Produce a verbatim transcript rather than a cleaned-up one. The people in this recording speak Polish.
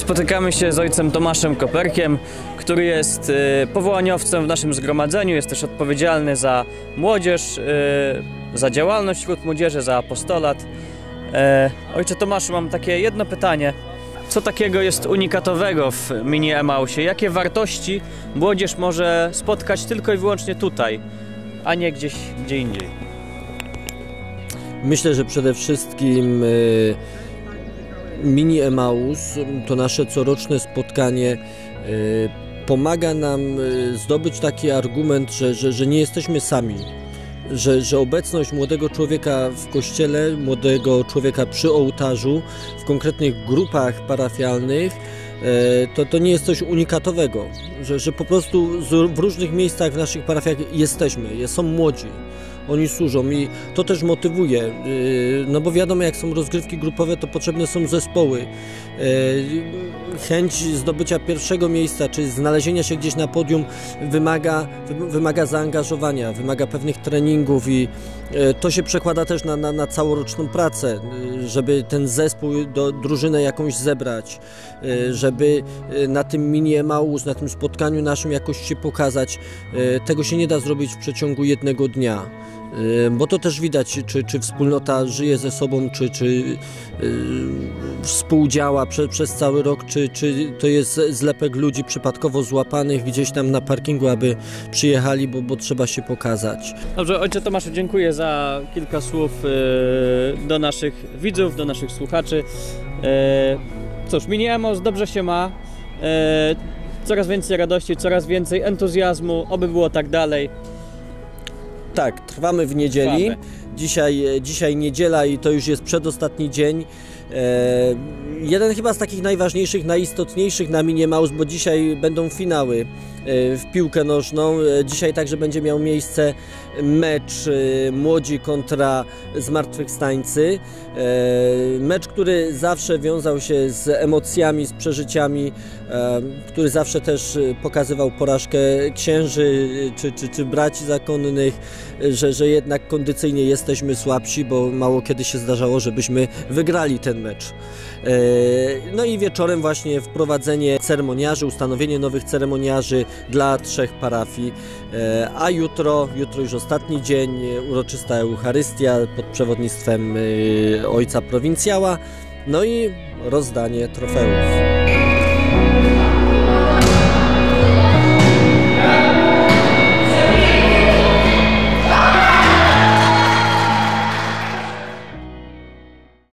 Spotykamy się z ojcem Tomaszem Koperkiem, który jest powołaniowcem w naszym zgromadzeniu, jest też odpowiedzialny za młodzież, za działalność wśród młodzieży, za apostolat. Ojcze Tomaszu, mam takie jedno pytanie. Co takiego jest unikatowego w Mini Emausie? Jakie wartości młodzież może spotkać tylko i wyłącznie tutaj, a nie gdzieś gdzie indziej? Myślę, że przede wszystkim Mini Emaus, to nasze coroczne spotkanie, pomaga nam zdobyć taki argument, że, że, że nie jesteśmy sami. Że, że obecność młodego człowieka w kościele, młodego człowieka przy ołtarzu, w konkretnych grupach parafialnych, to, to nie jest coś unikatowego, że, że po prostu w różnych miejscach w naszych parafiach jesteśmy, są młodzi. Oni służą i to też motywuje, no bo wiadomo, jak są rozgrywki grupowe, to potrzebne są zespoły. Chęć zdobycia pierwszego miejsca, czy znalezienia się gdzieś na podium wymaga, wymaga zaangażowania, wymaga pewnych treningów i to się przekłada też na, na, na całoroczną pracę, żeby ten zespół, do, drużynę jakąś zebrać, żeby na tym Mini Emaus, na tym spotkaniu naszym jakoś się pokazać. Tego się nie da zrobić w przeciągu jednego dnia. Bo to też widać, czy, czy wspólnota żyje ze sobą, czy, czy yy, współdziała prze, przez cały rok, czy, czy to jest zlepek ludzi przypadkowo złapanych gdzieś tam na parkingu, aby przyjechali, bo, bo trzeba się pokazać. Dobrze, ojcze Tomaszu, dziękuję za kilka słów yy, do naszych widzów, do naszych słuchaczy. Yy, cóż, Mini Emaus dobrze się ma. Yy, coraz więcej radości, coraz więcej entuzjazmu, oby było tak dalej. Tak, trwamy w niedzieli. Trwamy. Dzisiaj, dzisiaj niedziela i to już jest przedostatni dzień. E, jeden chyba z takich najważniejszych, najistotniejszych na Mini Emaus, bo dzisiaj będą finały e, w piłkę nożną. E, dzisiaj także będzie miał miejsce mecz e, Młodzi kontra Zmartwychwstańcy. E, mecz, który zawsze wiązał się z emocjami, z przeżyciami, e, który zawsze też pokazywał porażkę księży czy, czy, czy braci zakonnych, że, że jednak kondycyjnie jesteśmy słabsi, bo mało kiedy się zdarzało, żebyśmy wygrali ten mecz. No i wieczorem właśnie wprowadzenie ceremoniarzy, ustanowienie nowych ceremoniarzy dla trzech parafii, a jutro, jutro już ostatni dzień, uroczysta Eucharystia pod przewodnictwem ojca prowincjała, no i rozdanie trofeów.